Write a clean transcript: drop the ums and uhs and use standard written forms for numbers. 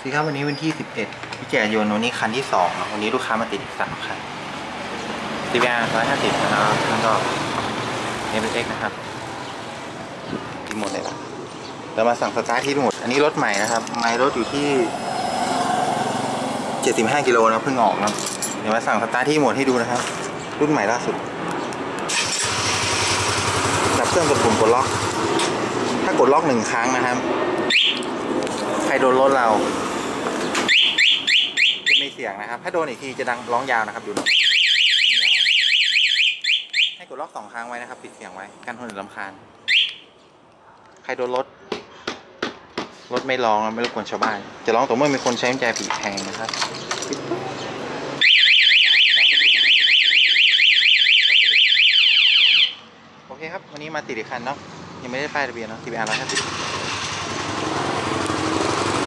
สิครับวันนี้วันที่11พิจารณาวันนี้คันที่2นะวันนี้ลูกค้ามาติดอีก3คัน CBR 150นะครับแล้วก็ MX นะครับที่หมดเลยนะเรามาสั่งสตาร์ทที่หมดอันนี้รถใหม่นะครับไมล์รถอยู่ที่75กิโลนะเพิ่งออกนะเดี๋ยวมาสั่งสตาร์ทที่หมดให้ดูนะครับรุ่นใหม่ล่าสุดดับเครื่องกดปุ่มกดล็อกถ้ากดล็อก1 ครั้งนะครับใครโดนรถเราจะไม่เสียงนะครับถ้าโดนอีกทีจะดังร้องยาวนะครับดูนะให้กดล็อก2 ครั้งไว้นะครับปิดเสียงไว้กันคนอื่นรำคาญใครโดนรถไม่ร้องนะไม่รบกวนชาวบ้านจะร้องต่อเมื่อมีคนใช้กุญแจผีแทงนะครับโอเคครับวันนี้มาติดอีกคันเนาะยังไม่ได้ป้ายทะเบียนเนาะ TBR 150